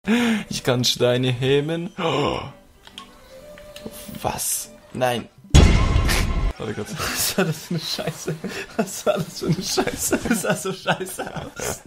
Ich kann Steine heben. Oh. Was? Nein. Warte kurz. Was war das für eine Scheiße? Was war das für eine Scheiße? Das sah so scheiße aus.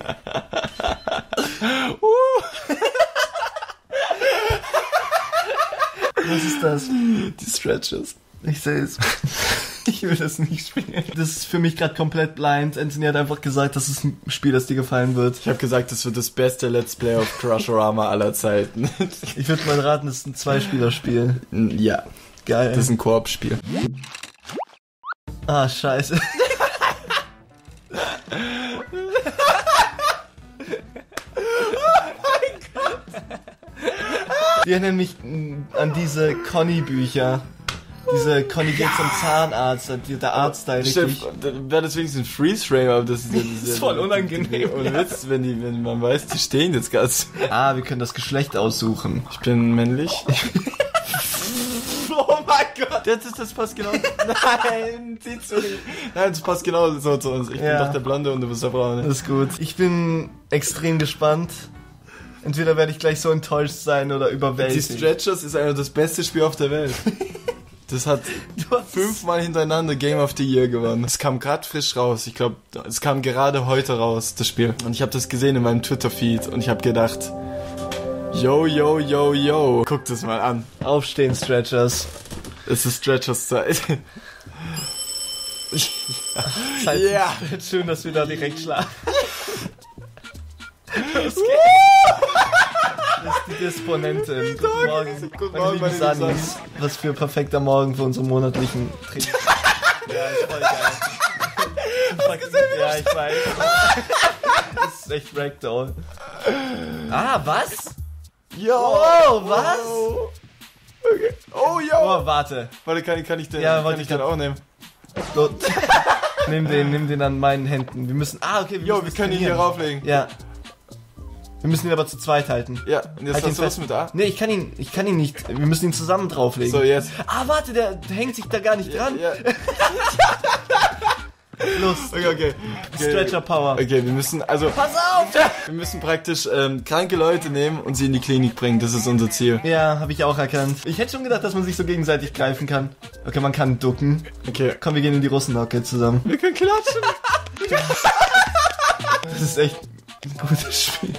Was ist das? Die Stretches. Ich sehe es. Ich will das nicht spielen. Das ist für mich gerade komplett blind. Anthony hat einfach gesagt, das ist ein Spiel, das dir gefallen wird. Ich habe gesagt, das wird das beste Let's Play of Crushorama aller Zeiten. Ich würde mal raten, das ist ein Zweispielerspiel. Ja. Geil. Das ist ein Koop-Spiel. Ah, scheiße. Die erinnern mich an diese Conny-Bücher. Diese Conny geht zum Zahnarzt, der Arzt da richtig. Wäre das wenigstens ein Freeze-Frame, aber das ist voll unangenehm. Ohne Witz, wenn man weiß, die stehen jetzt ganz. Ah, wir können das Geschlecht aussuchen. Ich bin männlich. Oh mein Gott! Das passt genau. Nein, siehst du nicht. Nein, das passt genau so zu uns. Ich bin doch der Blonde und du bist der Braune. Das ist gut. Ich bin extrem gespannt. Entweder werde ich gleich so enttäuscht sein oder überwältigt. Die Stretchers ist einfach das beste Spiel auf der Welt. Das hat 5-mal hintereinander Game of the Year gewonnen. Es kam gerade frisch raus. Ich glaube, es kam gerade heute raus, das Spiel. Und ich habe das gesehen in meinem Twitter-Feed und ich habe gedacht, yo, yo, yo, yo. Guck das mal an. Aufstehen, Stretchers. Es ist Stretchers Zeit. Ja. Schön, dass wir da direkt schlafen. Los geht's. Das ist die Disponentin. Guten Morgen. Guten Morgen, meine lieben Sunnies. Was für ein perfekter Morgen für unseren monatlichen Training. Ja, ist voll geil. Ja, ich weiß. Das ist echt Ragdoll. Ah, was? Yo! Oh, was? Okay. Oh, yo! Oh, warte. Warte, kann ich den, Ja, kann ich den auch nehmen? So. Nimm den an meinen Händen. Wir müssen. Ah, okay. Wir können ihn hier rauflegen. Ja. Wir müssen ihn aber zu zweit halten. Ja, und jetzt hast du was mit A? Nee, ich kann ihn nicht. Wir müssen ihn zusammen drauflegen. So, jetzt. Ah, warte, der hängt sich da gar nicht dran. Ja. Los. Okay. Stretcher Power. Okay, wir müssen, also... Pass auf! Wir müssen praktisch kranke Leute nehmen und sie in die Klinik bringen. Das ist unser Ziel. Ja, habe ich auch erkannt. Ich hätte schon gedacht, dass man sich so gegenseitig greifen kann. Okay, man kann ducken. Okay. Komm, wir gehen in die Russenhocke zusammen. Wir können klatschen. Das ist echt ein gutes Spiel.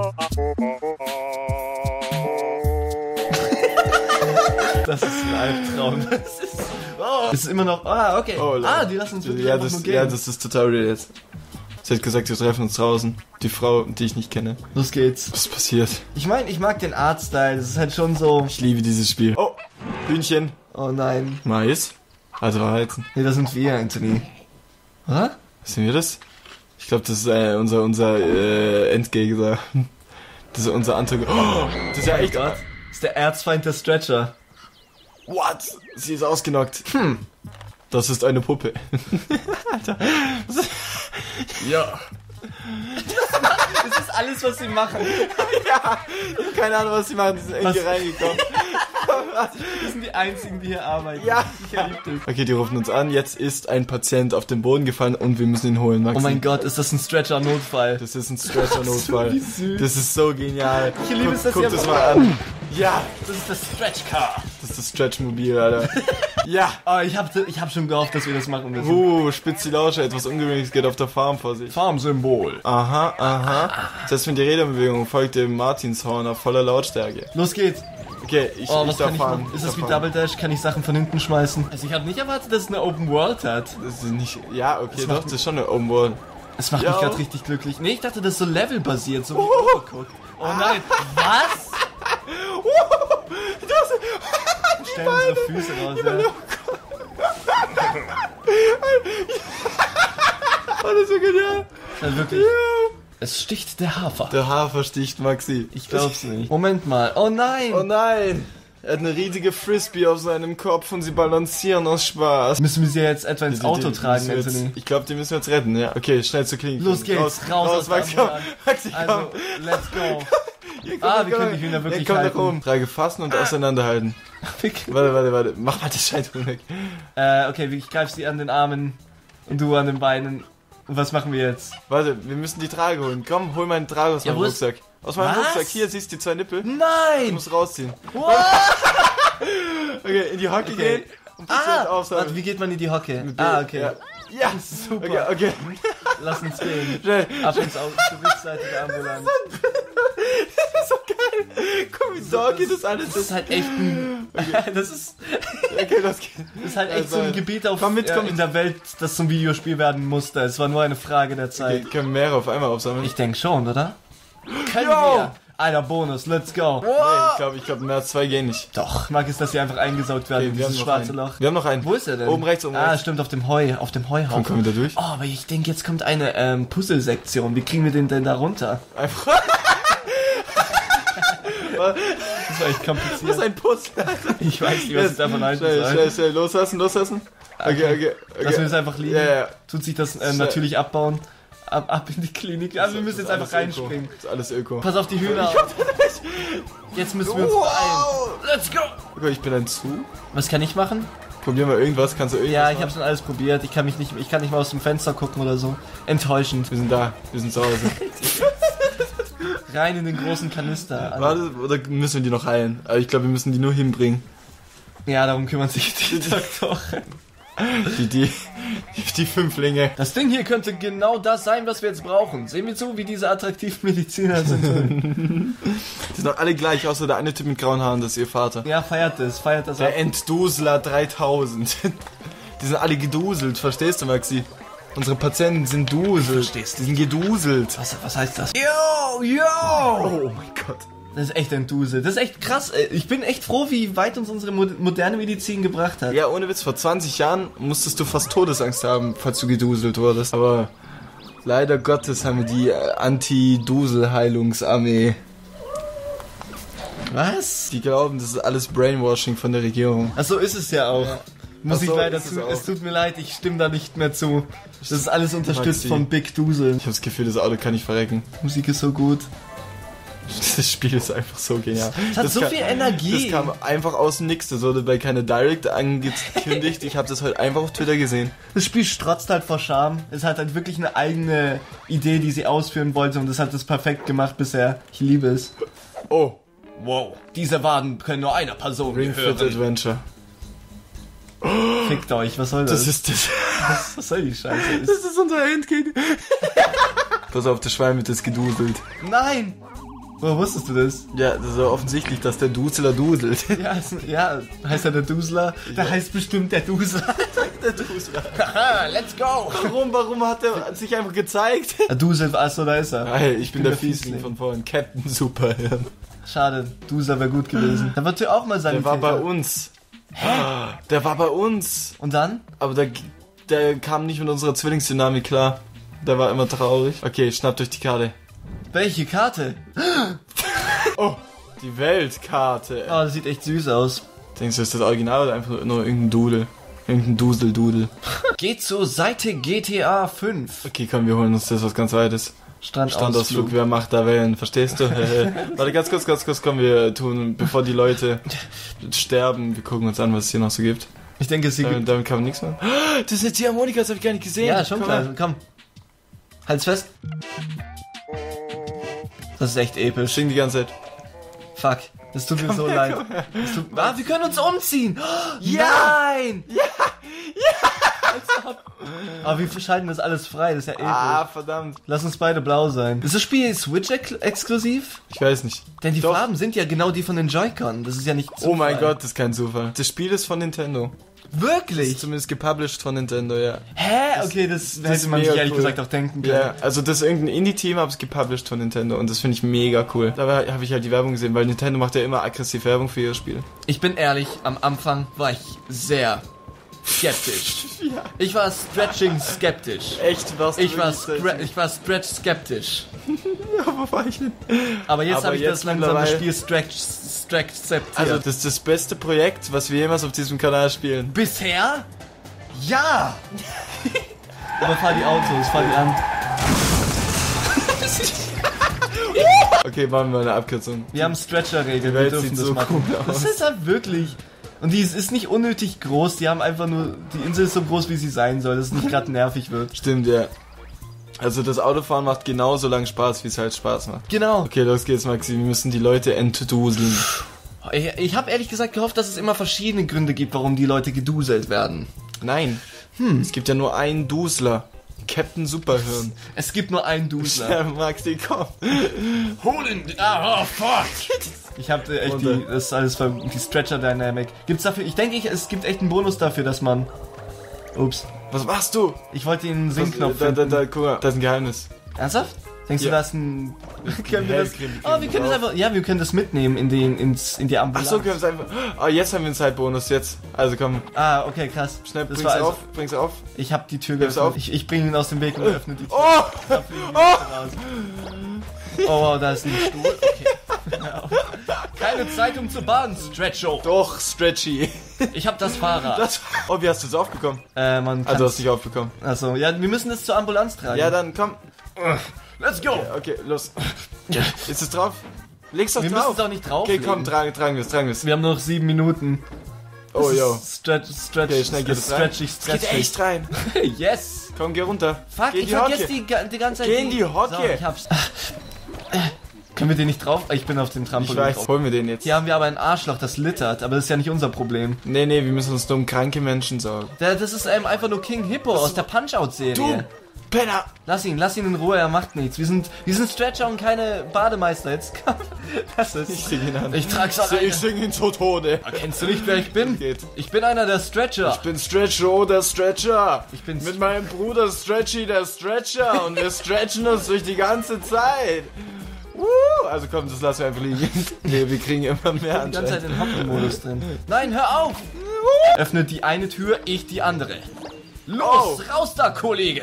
Das ist ein Albtraum. Das ist immer noch... Ah, okay. Oh, die lassen uns wirklich ja, nur gehen. Ja, das ist Tutorial jetzt. Sie hat gesagt, wir treffen uns draußen. Die Frau, die ich nicht kenne. Los geht's. Was ist passiert? Ich meine, ich mag den Artstyle. Das ist halt schon so... Ich liebe dieses Spiel. Oh, Hühnchen. Oh nein. Mais. Also Weizen. Nee, das sind wir, Anthony. Oder? Sind wir das? Ich glaube, das ist unser Endgegner. Das ist unser Antagonist. Oh, das ist ja echt... Das ist der Erzfeind der Stretcher. What? Sie ist ausgenockt. Das ist eine Puppe. Alter. Ja. Das ist alles, was sie machen. Ja. Keine Ahnung, was sie machen. Die sind irgendwie reingekommen. Das sind die einzigen, die hier arbeiten. Ja. Ich liebe dich. Okay, die rufen uns an. Jetzt ist ein Patient auf den Boden gefallen und wir müssen ihn holen, Maxi. Oh mein Gott, ist das ein Stretcher-Notfall? Das ist ein Stretcher-Notfall. Wie süß. Das ist so genial. Ich liebe es, dass Guck ihr... das mal an. Ja. Das ist das Stretch-Car. Das ist das Stretch-Mobil, Alter. Ja. Oh, ich hab schon gehofft, dass wir das machen müssen. Spitz die Lausche. Etwas Ungewöhnliches geht auf der Farm vor sich. Farmsymbol. Aha. Selbst mit der Räderbewegung folgt dem Martinshorn auf voller Lautstärke. Los geht's. Okay, ich was darf kann ich fahren. machen? Ist das wie Double Dash? Kann ich Sachen von hinten schmeißen? Also ich habe nicht erwartet, dass es eine Open World hat. Das ist nicht... Ja, okay, doch, das ist schon eine Open World. Das macht mich gerade richtig glücklich. Nee, ich dachte, das ist so levelbasiert, so wie Overcooked. Oh nein, was? Stellen unsere Füße raus, ja. Oh, das ist so genial. Ja, wirklich. Es sticht der Hafer. Der Hafer sticht Maxi. Ich glaub's nicht. Moment mal. Oh nein. Oh nein. Er hat eine riesige Frisbee auf seinem Kopf und sie balancieren aus Spaß. Müssen wir sie jetzt etwa ins Auto tragen, Anthony? Ich glaube, die müssen wir jetzt retten, ja. Okay, schnell zur Klinik. Los geht's. Raus Maxi, komm. Maxi, komm. Also, let's go. Wir können die Hühner wirklich komm halten. Nach oben. Trage fassen und auseinanderhalten. Warte. Mach mal die Scheidung weg. Okay, ich greife sie an den Armen und du an den Beinen. Und was machen wir jetzt? Warte, wir müssen die Trage holen. Komm, hol meinen Trage aus meinem Rucksack. Aus meinem Was? Rucksack. Hier, siehst du die 2 Nippel? Du Nein! musst rausziehen. Wow. Okay, in die Hocke gehen. Und Warte, wie geht man in die Hocke? Okay. Ja, Super. Okay. Lass uns gehen. Schnell. Ab ins Auto, zur Rückseite der Ambulanz. Das ist so geil. Guck, wie sorge das alles Das ist halt echt ein... Das ist das geht. halt echt so ein Gebiet Komm mit. in der Welt, das zum Videospiel werden musste. Es war nur eine Frage der Zeit. Okay, können mehrere auf einmal aufsammeln? Ich denke schon, oder? Können Yo! wir? Alter, Bonus, let's go. Nee, ich glaube, mehr als 2 gehen nicht. Doch, ich mag es, dass sie einfach eingesaugt werden in wir haben dieses noch schwarze einen. Loch. Wir haben noch einen. Wo ist er denn? Oben rechts, Stimmt, auf dem Heuhaufen. Kommen wir da durch? Oh, aber ich denke, jetzt kommt eine Puzzle-Sektion. Wie kriegen wir den denn da runter? Einfach. Das war echt kompliziert. Das ist ein Puzzle. Ich weiß nicht, was ich davon halten soll. Schnell, loslassen. Okay. Lassen wir es einfach liegen. Ja. Tut sich das natürlich abbauen. Ab in die Klinik. Also wir müssen jetzt einfach reinspringen. Das ist alles Öko. Pass auf die Hühner. Jetzt müssen wir uns beeilen. Let's go! Okay, ich bin ein Zu. Was kann ich machen? Probier mal irgendwas. Kannst du irgendwas Ja, ich machen? habe schon alles probiert. Ich kann nicht mal aus dem Fenster gucken oder so. Enttäuschend. Wir sind da. Wir sind zu Hause. Rein in den großen Kanister. Warte, oder müssen wir die noch heilen? Aber ich glaube, wir müssen die nur hinbringen. Ja, darum kümmern sich die Doktoren. Die Fünflinge. Das Ding hier könnte genau das sein, was wir jetzt brauchen. Sehen wir zu, wie diese attraktiven Mediziner sind. Die sind doch alle gleich, außer der eine Typ mit grauen Haaren, das ist ihr Vater. Ja, feiert das ab. Der Entdusler 3000. Die sind alle geduselt, verstehst du, Maxi? Unsere Patienten sind duselt. Verstehst Die sind geduselt. Was heißt das? Oh mein Gott. Das ist echt ein Dusel. Das ist echt krass. Ich bin echt froh, wie weit uns unsere moderne Medizin gebracht hat. Ja, ohne Witz, vor 20 Jahren musstest du fast Todesangst haben, falls du geduselt wurdest. Aber leider Gottes haben wir die Anti-Dusel-Heilungsarmee. Was? Die glauben, das ist alles Brainwashing von der Regierung. Ach so ist es ja auch. Ja. Muss Ach ich so, leider ist es zu. auch. Es tut mir leid, ich stimme da nicht mehr zu. Das ist alles unterstützt Maxi. von Big Dusel. Ich habe das Gefühl, das Auto kann nicht verrecken. Musik ist so gut. Das Spiel ist einfach so genial. Es hat so viel Energie. Das kam einfach aus dem Nix. Das wurde bei keine Direct angekündigt. Ich habe das heute einfach auf Twitter gesehen. Das Spiel strotzt halt vor Charme. Es hat halt wirklich eine eigene Idee, die sie ausführen wollte, und das hat es perfekt gemacht bisher. Ich liebe es. Oh, Wow, diese Waden können nur einer Person Ring Fit gehören. Adventure. Fickt euch, was soll das? Das ist das. Was soll die Scheiße? Das ist unser Endgegner. Pass auf, das Schwein wird jetzt geduselt. Nein! Woher wusstest du das? Ja, das ist ja offensichtlich, dass der Dusler duselt. Ja, heißt er der Dusler? Der heißt bestimmt der Dusler. Der Dusler. Haha, let's go! Warum hat er sich einfach gezeigt? Der Dusel, achso, da ist er. Hey, ich bin der Fiesling von vorhin. Captain Superhirn. Schade, Dusler wäre gut gewesen. Da wird ja auch mal sein. Der war bei uns. Hä? Der war bei uns. Und dann? Aber der kam nicht mit unserer Zwillingsdynamik klar. Der war immer traurig. Okay, schnappt euch die Karte. Welche Karte? Oh, die Weltkarte. Oh, das sieht echt süß aus. Denkst du, ist das Original oder einfach nur irgendein Dudel? Irgendein Dusel-Dudel. Geht zur Seite GTA 5. Okay, komm, wir holen uns das was ganz Weites. Standausflug, wer macht da Wellen, verstehst du? Warte, ganz kurz, komm, wir tun, bevor die Leute sterben, wir gucken uns an, was es hier noch so gibt. Ich denke, sie gibt... Damit kann man nichts machen. Das ist eine Ziehharmonika, das hab ich gar nicht gesehen. Ja, schon Komm klar. mal. Komm. Halt's fest. Das ist echt episch. Sing die ganze Zeit. Fuck. Das tut mir so leid. Wir können uns umziehen. Ja! Nein! Aber wir schalten das alles frei. Das ist ja episch. Ah, verdammt. Lass uns beide blau sein. Ist das Spiel Switch-exklusiv? Ich weiß nicht. Denn die Doch. Farben sind ja genau die von den Joy-Con. Das ist ja nicht Zufall. Oh mein Gott, das ist kein Zufall. Das Spiel ist von Nintendo. Das Wirklich? ist zumindest gepublished von Nintendo, ja. Hä? Okay, das ist hätte man sich mega ehrlich cool. gesagt auch denken können. Ja, also das ist irgendein Indie-Team, aber es gepublished von Nintendo und das finde ich mega cool. Dabei habe ich halt die Werbung gesehen, weil Nintendo macht ja immer aggressiv Werbung für ihre Spiele. Ich bin ehrlich, am Anfang war ich sehr skeptisch. Ja. Ich war stretching skeptisch. Echt, was? Ich war stretch skeptisch. Ja, wo war ich denn? Aber jetzt Aber habe ich jetzt das langsam das mittlerweile- Spiel akzeptiert. Also, das ist das beste Projekt, was wir jemals auf diesem Kanal spielen. Bisher? Ja! Aber fahr die Autos, fahr die an. Okay, machen wir eine Abkürzung. Wir haben Stretcher-Regeln, Die wir Welt dürfen sieht das so machen. cool aus. Das ist halt wirklich... Und die ist nicht unnötig groß, die haben einfach nur... Die Insel ist so groß, wie sie sein soll, dass es nicht gerade nervig wird. Stimmt, ja. Also das Autofahren macht genauso lang Spaß, wie es halt Spaß macht. Genau. Okay, los geht's, Maxi. Wir müssen die Leute entduseln. Ich habe ehrlich gesagt gehofft, dass es immer verschiedene Gründe gibt, warum die Leute geduselt werden. Nein. Es gibt ja nur einen Dusler. Captain Superhirn. Es gibt nur einen Dusler. Ja, Maxi, komm. Hol ihn! Ah, oh, fuck! Ich hab echt das ist alles die Stretcher Dynamic. Gibt's dafür, ich denke, es gibt echt einen Bonus dafür, dass man... Ups. Was machst du? Ich wollte den Singknopf finden. Guck mal, da ist ein Geheimnis. Ernsthaft? Denkst du, das ist ein... Können wir das... wir können das einfach... Ja, wir können das mitnehmen in die Ambulanz. Ach so, können wir es einfach... Oh, jetzt haben wir einen Zeitbonus, jetzt. Also komm. Ah, okay, krass. Schnell, bring's auf. Ich hab die Tür geöffnet. Ich bring ihn aus dem Weg und öffne die Tür. Oh, da ist ein Stuhl. Okay. Keine Zeit, um zu baden, Stretcho. Doch, Stretchy. Ich hab das Fahrrad. Oh, wie hast du es aufbekommen? Man also, du hast dich aufbekommen. Achso, ja, wir müssen es zur Ambulanz tragen. Ja, dann komm. Let's go. Okay, los. Ist es drauf? Leg's doch drauf. Wir müssen es auch nicht drauf. Okay, komm, tragen wir es. Wir haben noch 7 Minuten. Oh, yo. Stretch. Okay, schnell geht es rein. Stretch. Geht echt rein. Yes. Komm, geh runter. Fuck, ich vergesse die ganze Zeit. Geh in die Hocke. So, ich hab's. Können wir den nicht drauf? Ich bin auf dem Trampolin drauf. Holen wir den jetzt. Hier haben wir aber ein Arschloch, das littert, aber das ist ja nicht unser Problem. Nee, wir müssen uns nur um kranke Menschen sorgen. Das ist einfach nur King Hippo aus der Punch-Out-Serie. Du Penner! Lass ihn in Ruhe, er macht nichts. Wir sind Stretcher und keine Bademeister. Jetzt komm. Das ist... Ich sing ihn an. Ich trag's alleine. Ich sing ihn zu Tode. Kennst du nicht, wer ich bin? Geht. Ich bin einer der Stretcher. Ich bin Stretcho, der Stretcher. Ich bin mit meinem Bruder Stretchy, der Stretcher. Und wir stretchen uns durch die ganze Zeit. Also komm, das lassen wir einfach liegen. Nee, wir kriegen immer mehr die ganze Zeit den Hocken-Modus drin. Nein, hör auf! Öffnet die eine Tür, ich die andere. Los, raus da, Kollege!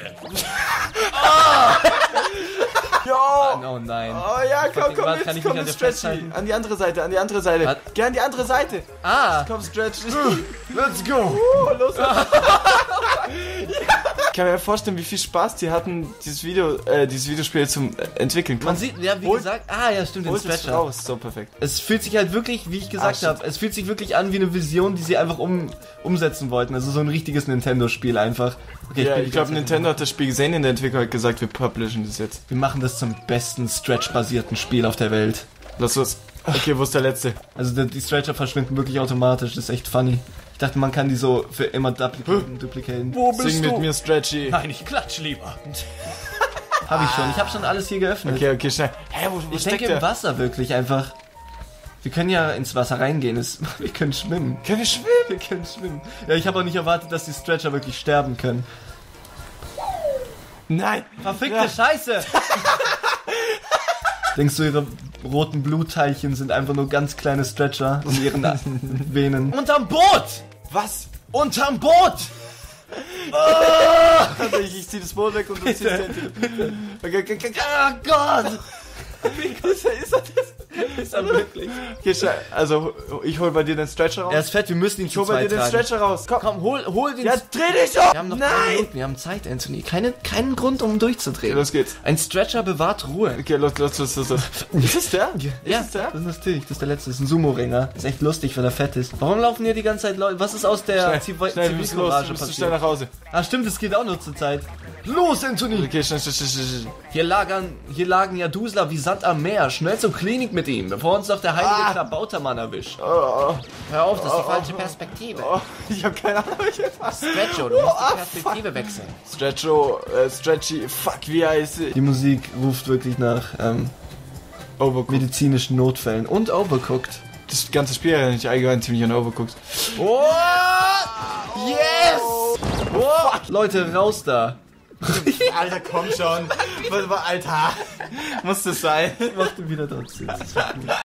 Jo! Oh nein. Oh ja, komm, Stretchy. An die andere Seite. Was? Geh an die andere Seite. Komm, Stretchy. Let's go! Los. Ich kann mir vorstellen, wie viel Spaß die hatten, dieses Videospiel zum entwickeln. Man sieht, ja, wie gesagt, ja, stimmt, den Stretcher. Raus. So perfekt. Es fühlt sich halt wirklich, wie ich gesagt habe, es fühlt sich wirklich an wie eine Vision, die sie einfach umsetzen wollten. Also so ein richtiges Nintendo-Spiel einfach. Okay, ja, ich glaube, Nintendo hat das Spiel gesehen in der Entwicklung hat gesagt, wir publishen das jetzt. Wir machen das zum besten Stretch-basierten Spiel auf der Welt. Lass los. Okay, wo ist der letzte? Also die Stretcher verschwinden wirklich automatisch, das ist echt funny. Ich dachte, man kann die so für immer duplicaten. Wo bist du? Sing mit mir, Stretchy. Nein, ich klatsch lieber. Ich hab schon alles hier geöffnet. Okay, schnell. Hä, wo ich denke im Wasser wirklich einfach. Wir können ja ins Wasser reingehen, wir können schwimmen. Können wir schwimmen? Wir können schwimmen. Ja, ich habe auch nicht erwartet, dass die Stretcher wirklich sterben können. Nein. Verfickte Scheiße. Denkst du, ihre roten Blutteilchen sind einfach nur ganz kleine Stretcher in ihren Venen? Unterm Boot! Was? Unterm Boot! Also ich zieh das Boot weg und du ziehst den. Okay. Oh Gott! Wie ist das? Ist er wirklich? Also, ich hol bei dir den Stretcher raus. Er ist fett, wir müssen ihn Ich hol bei dir den Stretcher raus. Komm, hol den. Ja, dreh dich um! Wir haben noch 3 Minuten, wir haben Zeit, Anthony. Keinen Grund, um durchzudrehen. Okay, los geht's. Ein Stretcher bewahrt Ruhe. Okay, los. Ist das der? Ja, das ist natürlich. Das ist der letzte. Das ist ein Sumo-Ringer. Ist echt lustig, weil er fett ist. Warum laufen hier die ganze Zeit Leute? Was ist aus der Zivilcourage passiert? Schnell nach Hause. Stimmt, das geht auch nur zur Zeit. Los, Anthony! Okay, schnell. Hier lagen ja Dusler wie Sand am Meer. Schnell zur Klinik mit ihm, bevor uns noch der heilige Klabautermann erwischt. Hör auf, das ist die falsche Perspektive. Ich hab keine Ahnung. Stretcho, du musst die Perspektive wechseln. Stretchy, fuck, wie heißt sie? Die Musik ruft wirklich nach medizinischen Notfällen und Overcooked. Das ganze Spiel erinnert mich allgemein ziemlich an Overcooked. Yes! Leute, raus da! Alter, komm schon. Alter, muss das sein? Mach du wieder dort sitzen.